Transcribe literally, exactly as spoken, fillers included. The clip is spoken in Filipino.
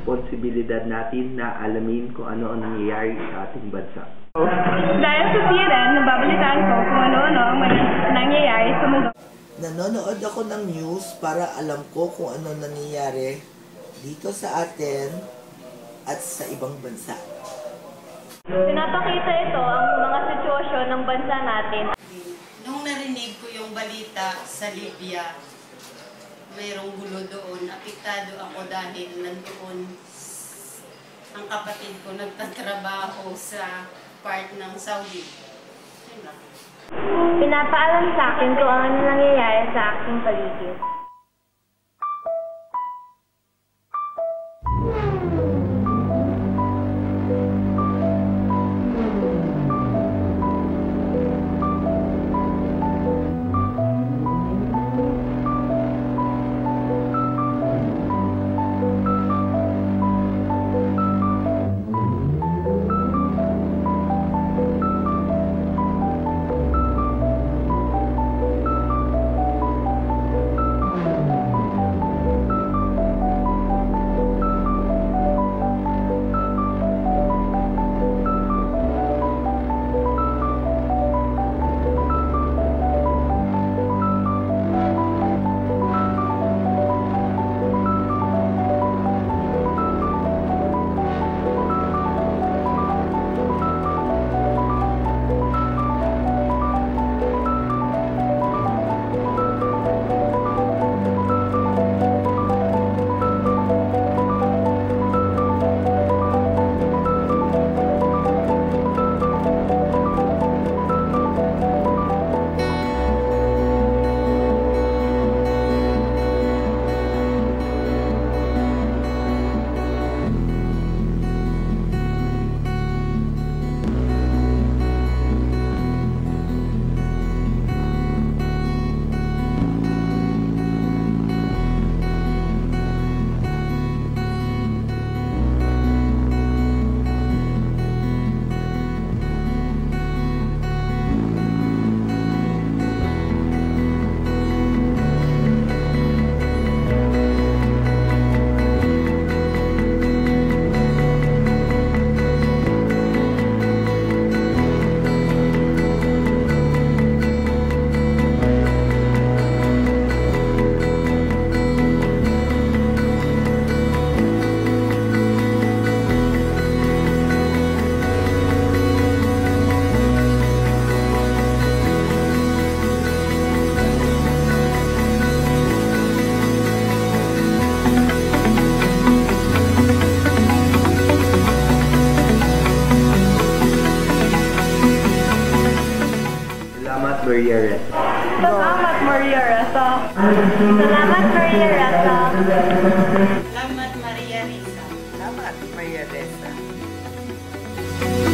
responsibilidad natin na alamin kung ano ang nangyayari sa ating bansa. Dahil sa C N N, nababalitaan ko kung ano-ano ang nangyayari sa mundo. Nanonood ako ng news para alam ko kung ano nangyayari dito sa atin at sa ibang bansa. Pinapakita ito ang mga sitwasyon ng bansa natin. Nung narinig ko yung balita sa Libya, mayroong gulo doon, apektado ako dahil nandoon ang kapatid ko nagtatrabaho sa part ng Saudi. Diba? Pinapaalam sa akin kung ano nangyayari sa aking paligid. Maria Ressa. Salamat, Maria Ressa. Salamat, Maria Ressa. Salamat, Maria Ressa. Salamat, Maria Ressa.